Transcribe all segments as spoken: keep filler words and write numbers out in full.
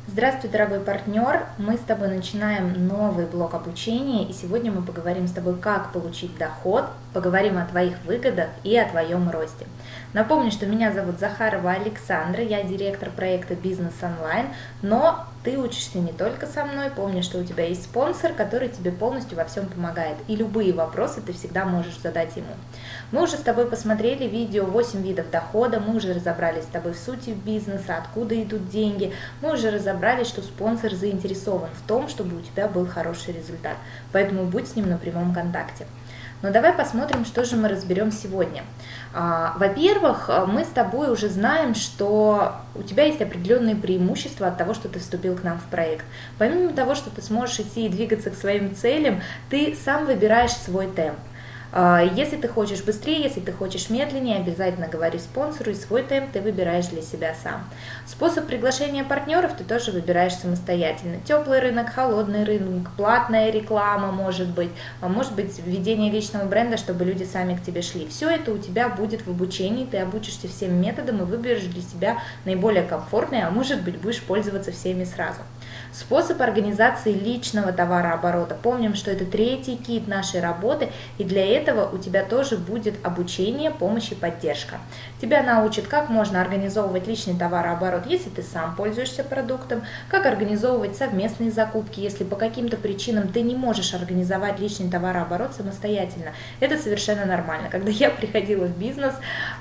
Здравствуй, дорогой партнер! Мы с тобой начинаем новый блок обучения, и сегодня мы поговорим с тобой, как получить доход, поговорим о твоих выгодах и о твоем росте. Напомню, что меня зовут Захарова Александра, я директор проекта «Бизнес онлайн», но ты учишься не только со мной, помни, что у тебя есть спонсор, который тебе полностью во всем помогает, и любые вопросы ты всегда можешь задать ему. Мы уже с тобой посмотрели видео восемь видов дохода, мы уже разобрались с тобой в сути бизнеса, откуда идут деньги, мы уже разобрались, что спонсор заинтересован в том, чтобы у тебя был хороший результат, поэтому будь с ним на прямом контакте. Но давай посмотрим, что же мы разберем сегодня. Во-первых, мы с тобой уже знаем, что у тебя есть определенные преимущества от того, что ты вступил к нам в проект. Помимо того, что ты сможешь идти и двигаться к своим целям, ты сам выбираешь свой темп. Если ты хочешь быстрее, если ты хочешь медленнее, обязательно говори спонсору, и свой темп ты выбираешь для себя сам. Способ приглашения партнеров ты тоже выбираешь самостоятельно. Теплый рынок, холодный рынок, платная реклама может быть, может быть введение личного бренда, чтобы люди сами к тебе шли. Все это у тебя будет в обучении, ты обучишься всем методам и выберешь для себя наиболее комфортный, а может быть будешь пользоваться всеми сразу. Способ организации личного товарооборота. Помним, что это третий кит нашей работы, и для этого у тебя тоже будет обучение, помощь и поддержка. Тебя научат, как можно организовывать личный товарооборот, если ты сам пользуешься продуктом, как организовывать совместные закупки, если по каким-то причинам ты не можешь организовать личный товарооборот самостоятельно. Это совершенно нормально. Когда я приходила в бизнес,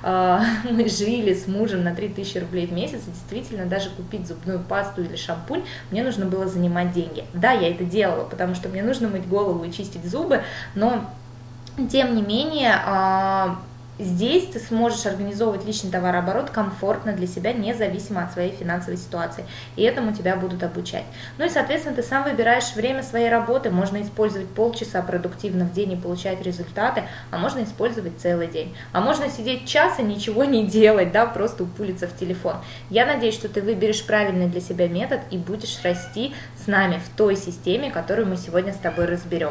мы жили с мужем на три тысячи рублей в месяц, и действительно даже купить зубную пасту или шампунь мне нужно было занимать деньги. Да, я это делала, потому что мне нужно мыть голову и чистить зубы, но тем не менее здесь ты сможешь организовывать личный товарооборот комфортно для себя, независимо от своей финансовой ситуации, и этому тебя будут обучать. Ну и, соответственно, ты сам выбираешь время своей работы, можно использовать полчаса продуктивно в день и получать результаты, а можно использовать целый день, а можно сидеть час и ничего не делать, да, просто упулиться в телефон. Я надеюсь, что ты выберешь правильный для себя метод и будешь расти с нами в той системе, которую мы сегодня с тобой разберем.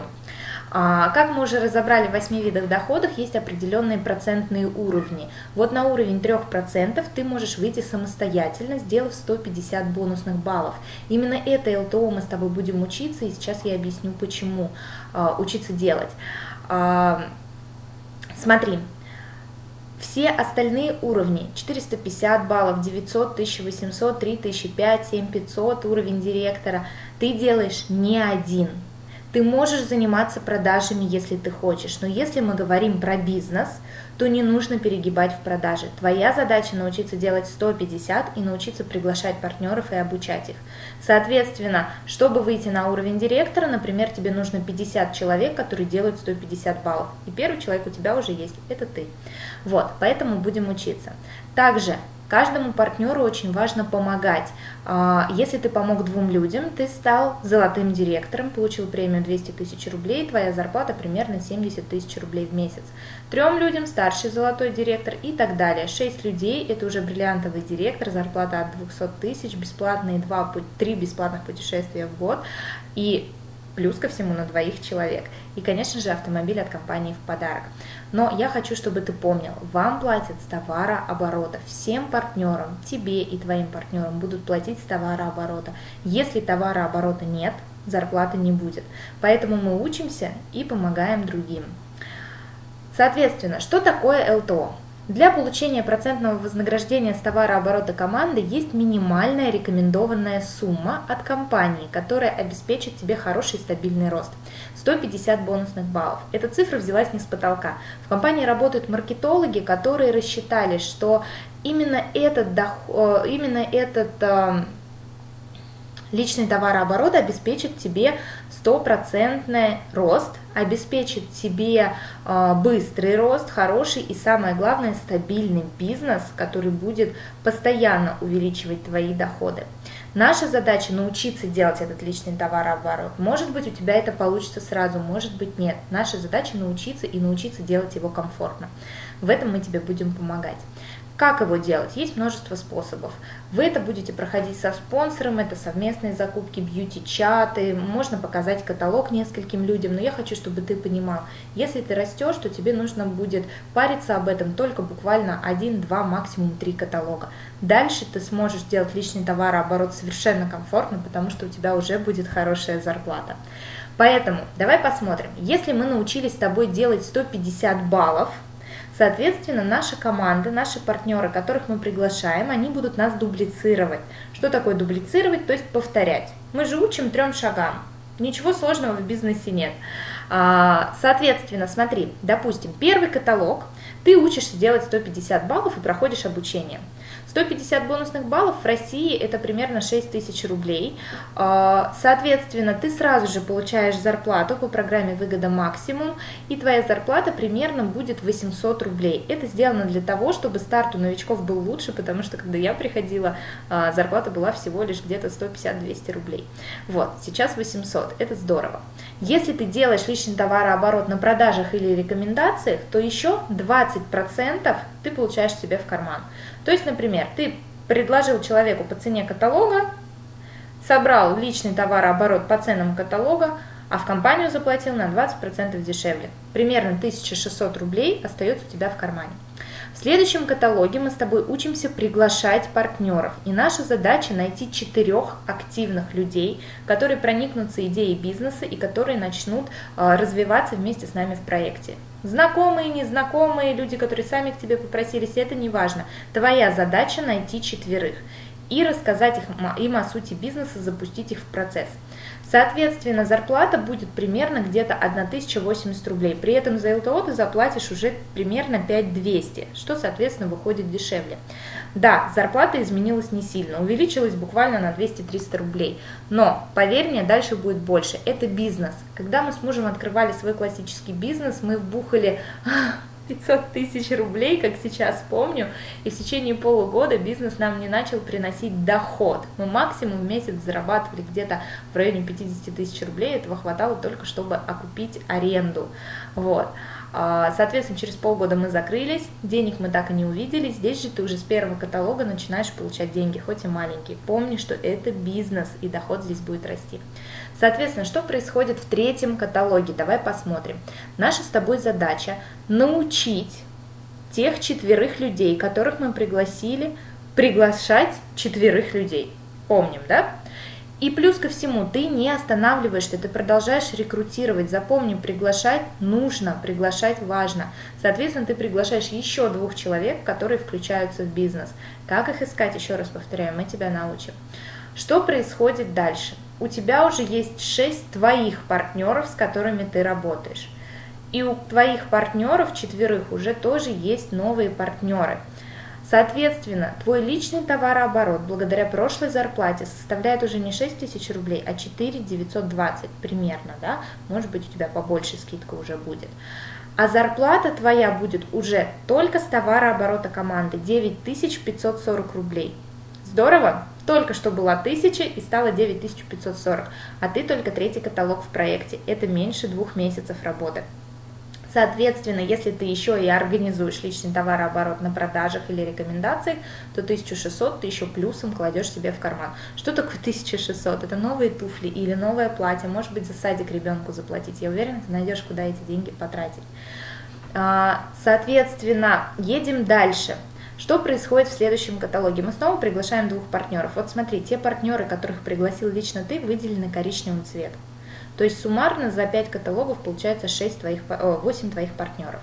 Как мы уже разобрали в восьми видах доходов, есть определенные процентные уровни. Вот на уровень трех процентов ты можешь выйти самостоятельно, сделав сто пятьдесят бонусных баллов. Именно это эл тэ о мы с тобой будем учиться, и сейчас я объясню, почему учиться делать. Смотри. Все остальные уровни, четыреста пятьдесят баллов, девятьсот, тысяча восемьсот, три тысячи пять, семь тысяч пятьсот, уровень директора, ты делаешь не один. Ты можешь заниматься продажами, если ты хочешь, но если мы говорим про бизнес, то не нужно перегибать в продаже. Твоя задача научиться делать сто пятьдесят и научиться приглашать партнеров и обучать их. Соответственно, чтобы выйти на уровень директора, например, тебе нужно пятьдесят человек, которые делают сто пятьдесят баллов. И первый человек у тебя уже есть, это ты. Вот, поэтому будем учиться. Также каждому партнеру очень важно помогать. Если ты помог двум людям, ты стал золотым директором, получил премию двести тысяч рублей, твоя зарплата примерно семьдесят тысяч рублей в месяц. Трем людям старший золотой директор и так далее. Шесть людей – это уже бриллиантовый директор, зарплата от двухсот тысяч, бесплатные два, три бесплатных путешествия в год и плюс ко всему на двоих человек. И, конечно же, автомобиль от компании в подарок. Но я хочу, чтобы ты помнил, вам платят с товарооборота. Всем партнерам, тебе и твоим партнерам будут платить с товарооборота. Если товарооборота нет, зарплаты не будет. Поэтому мы учимся и помогаем другим. Соответственно, что такое эл тэ о? Для получения процентного вознаграждения с товарооборота команды есть минимальная рекомендованная сумма от компании, которая обеспечит тебе хороший стабильный рост. сто пятьдесят бонусных баллов. Эта цифра взялась не с потолка. В компании работают маркетологи, которые рассчитали, что именно этот, доход, именно этот личный товарооборот обеспечит тебе стопроцентный рост, обеспечит тебе э, быстрый рост, хороший и, самое главное, стабильный бизнес, который будет постоянно увеличивать твои доходы. Наша задача научиться делать этот личный товарооборот. Может быть, у тебя это получится сразу, может быть, нет. Наша задача научиться и научиться делать его комфортно. В этом мы тебе будем помогать. Как его делать? Есть множество способов. Вы это будете проходить со спонсором, это совместные закупки, бьюти-чаты, можно показать каталог нескольким людям, но я хочу, чтобы ты понимал, если ты растешь, то тебе нужно будет париться об этом только буквально один, два, максимум три каталога. Дальше ты сможешь делать личный товарооборот совершенно комфортно, потому что у тебя уже будет хорошая зарплата. Поэтому давай посмотрим, если мы научились с тобой делать сто пятьдесят баллов, соответственно, наша команда, наши партнеры, которых мы приглашаем, они будут нас дублицировать. Что такое дублицировать? То есть повторять. Мы же учим трем шагам. Ничего сложного в бизнесе нет. Соответственно, смотри, допустим, первый каталог, ты учишься делать сто пятьдесят баллов и проходишь обучение. сто пятьдесят бонусных баллов в России это примерно шесть тысяч рублей. Соответственно, ты сразу же получаешь зарплату по программе «Выгода максимум», и твоя зарплата примерно будет восемьсот рублей. Это сделано для того, чтобы старт у новичков был лучше, потому что когда я приходила, зарплата была всего лишь где-то сто пятьдесят — двести рублей. Вот, сейчас восемьсот, это здорово. Если ты делаешь личный товарооборот на продажах или рекомендациях, то еще двадцать процентов ты получаешь себе в карман. То есть, например, ты предложил человеку по цене каталога, собрал личный товарооборот по ценам каталога, а в компанию заплатил на двадцать процентов дешевле. Примерно тысяча шестьсот рублей остается у тебя в кармане. В следующем каталоге мы с тобой учимся приглашать партнеров. И наша задача найти четырех активных людей, которые проникнутся идеей бизнеса и которые начнут э, развиваться вместе с нами в проекте. Знакомые, незнакомые, люди, которые сами к тебе попросились, это не важно. Твоя задача найти четверых и рассказать их, им о сути бизнеса, запустить их в процесс. Соответственно, зарплата будет примерно где-то тысяча восемьдесят рублей. При этом за эл тэ о ты заплатишь уже примерно пять тысяч двести, что, соответственно, выходит дешевле. Да, зарплата изменилась не сильно, увеличилась буквально на двести-триста рублей. Но, поверь мне, дальше будет больше. Это бизнес. Когда мы с мужем открывали свой классический бизнес, мы вбухали пятьсот тысяч рублей, как сейчас помню, и в течение полугода бизнес нам не начал приносить доход. Мы максимум в месяц зарабатывали где-то в районе пятьдесят тысяч рублей, этого хватало только, чтобы окупить аренду. Вот. Соответственно, через полгода мы закрылись, денег мы так и не увидели, здесь же ты уже с первого каталога начинаешь получать деньги, хоть и маленькие. Помни, что это бизнес, и доход здесь будет расти. Соответственно, что происходит в третьем каталоге? Давай посмотрим. Наша с тобой задача научить тех четверых людей, которых мы пригласили, приглашать четверых людей. Помним, да? И плюс ко всему, ты не останавливаешься, ты продолжаешь рекрутировать. Запомни, приглашать нужно, приглашать важно. Соответственно, ты приглашаешь еще двух человек, которые включаются в бизнес. Как их искать, еще раз повторяю, мы тебя научим. Что происходит дальше? У тебя уже есть шесть твоих партнеров, с которыми ты работаешь. И у твоих партнеров, четверых, уже тоже есть новые партнеры. Соответственно, твой личный товарооборот благодаря прошлой зарплате составляет уже не шесть тысяч рублей, а четыре тысячи девятьсот двадцать примерно, да? Может быть, у тебя побольше скидка уже будет. А зарплата твоя будет уже только с товарооборота команды девять тысяч пятьсот сорок рублей. Здорово? Только что была тысяча и стало девять тысяч пятьсот сорок, а ты только третий каталог в проекте. Это меньше двух месяцев работы. Соответственно, если ты еще и организуешь личный товарооборот на продажах или рекомендациях, то тысячу шестьсот ты еще плюсом кладешь себе в карман. Что такое тысяча шестьсот? Это новые туфли или новое платье, может быть, за садик ребенку заплатить. Я уверена, ты найдешь, куда эти деньги потратить. Соответственно, едем дальше. Что происходит в следующем каталоге? Мы снова приглашаем двух партнеров. Вот смотри, те партнеры, которых пригласил лично ты, выделены коричневым цветом. То есть суммарно за пять каталогов получается шесть твоих, восемь твоих партнеров.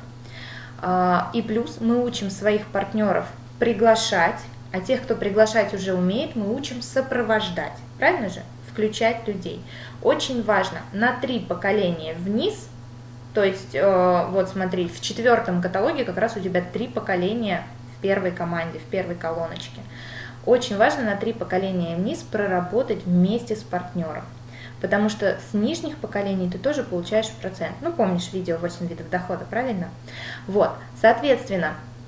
И плюс мы учим своих партнеров приглашать, а тех, кто приглашать уже умеет, мы учим сопровождать. Правильно же? Включать людей. Очень важно на три поколения вниз, то есть вот смотри, в четвертом каталоге как раз у тебя три поколения в первой команде, в первой колоночке. Очень важно на три поколения вниз проработать вместе с партнером. Потому что с нижних поколений ты тоже получаешь процент. Ну, помнишь видео восемь видов дохода, правильно? Вот, соответственно,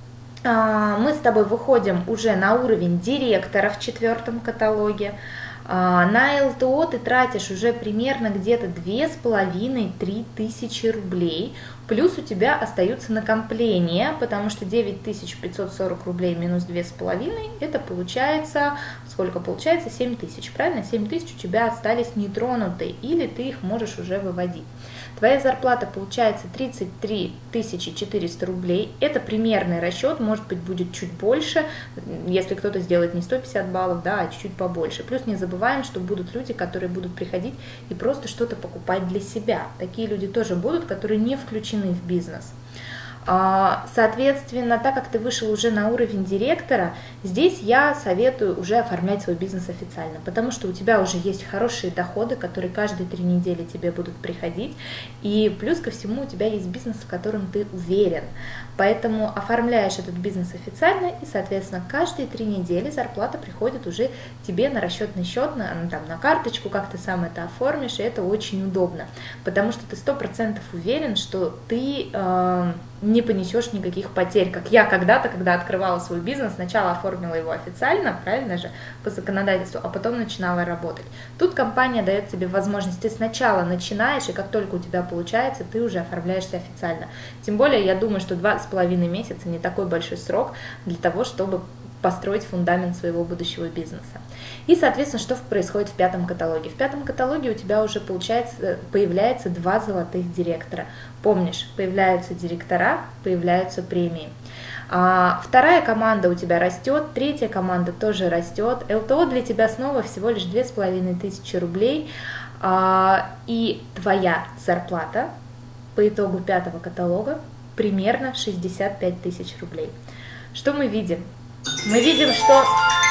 мы с тобой выходим уже на уровень директора в четвертом каталоге. На эл тэ о ты тратишь уже примерно где-то две с половиной — три тысячи рублей. плюс у тебя остаются накопления, потому что девять тысяч пятьсот сорок рублей минус две с половиной, это получается, сколько получается? семь тысяч, правильно? семь тысяч у тебя остались нетронутые, или ты их можешь уже выводить. Твоя зарплата получается тридцать три тысячи четыреста рублей, это примерный расчет, может быть будет чуть больше, если кто-то сделает не сто пятьдесят баллов, да, а чуть-чуть побольше. Плюс не забываем, что будут люди, которые будут приходить и просто что-то покупать для себя. Такие люди тоже будут, которые не включены в бизнес. Соответственно, так как ты вышел уже на уровень директора, здесь я советую уже оформлять свой бизнес официально, потому что у тебя уже есть хорошие доходы, которые каждые три недели тебе будут приходить, и плюс ко всему у тебя есть бизнес, в котором ты уверен. Поэтому оформляешь этот бизнес официально, и, соответственно, каждые три недели зарплата приходит уже тебе на расчетный счет, на, ну, там, на карточку, как ты сам это оформишь, и это очень удобно, потому что ты сто процентов уверен, что ты э, не понесешь никаких потерь, как я когда-то, когда открывала свой бизнес, сначала оформила его официально, правильно же, по законодательству, а потом начинала работать. Тут компания дает тебе возможность, ты сначала начинаешь, и как только у тебя получается, ты уже оформляешься официально. Тем более, я думаю, что два с половиной месяца не такой большой срок для того, чтобы построить фундамент своего будущего бизнеса. И, соответственно, что происходит в пятом каталоге? В пятом каталоге у тебя уже получается, появляется два золотых директора. Помнишь, появляются директора, появляются премии. А, вторая команда у тебя растет, третья команда тоже растет. эл тэ о для тебя снова всего лишь две с половиной тысячи рублей. А, и твоя зарплата по итогу пятого каталога примерно шестьдесят пять тысяч рублей. Что мы видим? Мы видим, что